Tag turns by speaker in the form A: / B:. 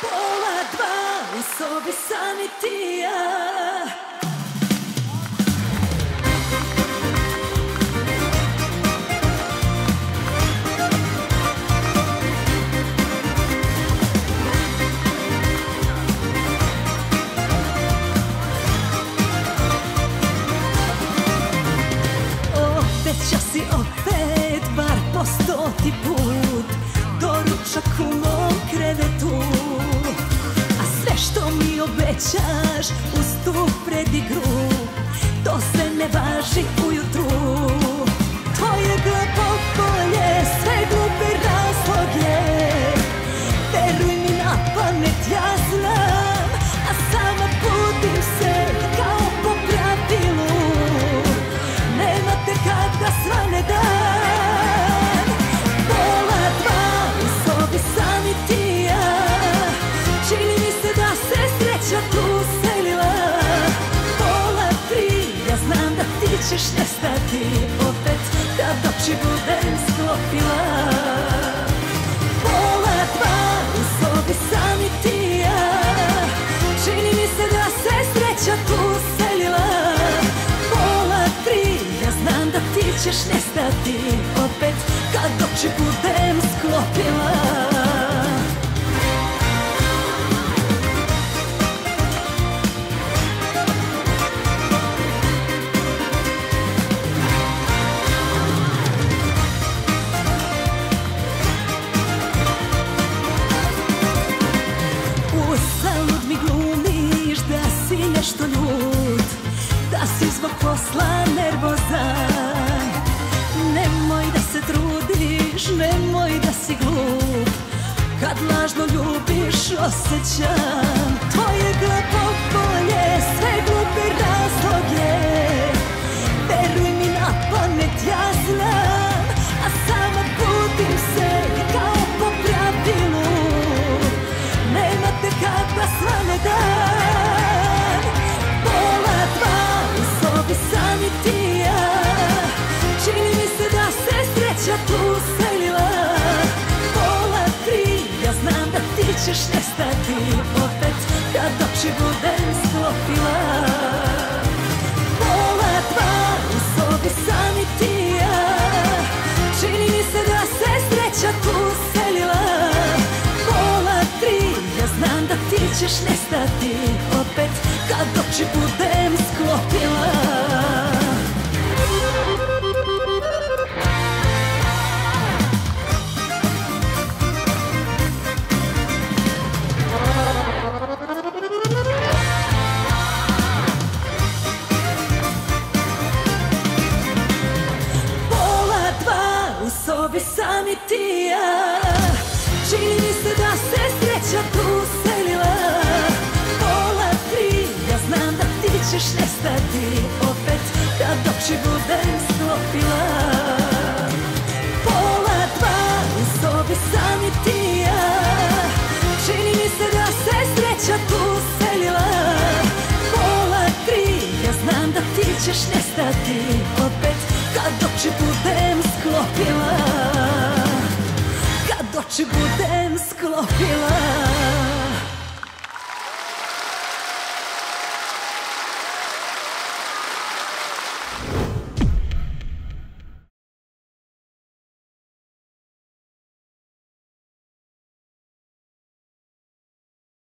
A: Pola dva, u sobi sam i ti i ja. Obeća si opet, bar po 100. put, doručak u mom krevetu. A sve što mi obećaš uz tu predigru, to se ne važi ujutru. Tvoje glupo polje, sve glupe razloge, veruj mi na pamet ja znam, a sama budim se kao po pravilu. Nema te kad ga svane dan. Pola dva, u sobi sam i ti i ja. Čini mi se da se sreća tu selila. Pola tri, ja znam da ti ćeš nestati opet kad oči budem sklopila. Pola dva, u sobi sam i ti i ja. Čini mi se da se sreća tu selila. Pola tri, ja znam da ti ćeš nestati opet kad oči budem sklopila. Uzalud mi glumiš da si nešto ljut, da si zbog posla nervozan. Nemoj da se trudiš, nemoj da si glup, kad lažno ljubiš osjećam. Tvoje glupo polje, sve glupe razloge, veruj mi na pamet ja znam, a sama budim se kao po pravilu. Nema te kad da svane dan. Pola dva, u sobi sam i ti i ja. Čini mi se da se sreća tu selila. Pola tri, ja znam da ti ćeš nestati opet kad oči budem sklopila. Pola dva, u sobi sam i ti i ja. Čini mi se da se sreća tu selila. Pola tri, ja znam da ti ćeš nestati opet kad oči budem sklopila. Pola dva, u sobi sam i ti i ja. Čini mi se da se sreća tu selila. Pola tri, ja znam da ti ćeš nestati opet kad oči budem sklopila. Pola dva, u sobi sam i ti i ja. Čini mi se da se sreća tu selila. Pola tri, ja znam da ti ćeš nestati opet kad oči budem sklopila. Kad oči budem sklopila.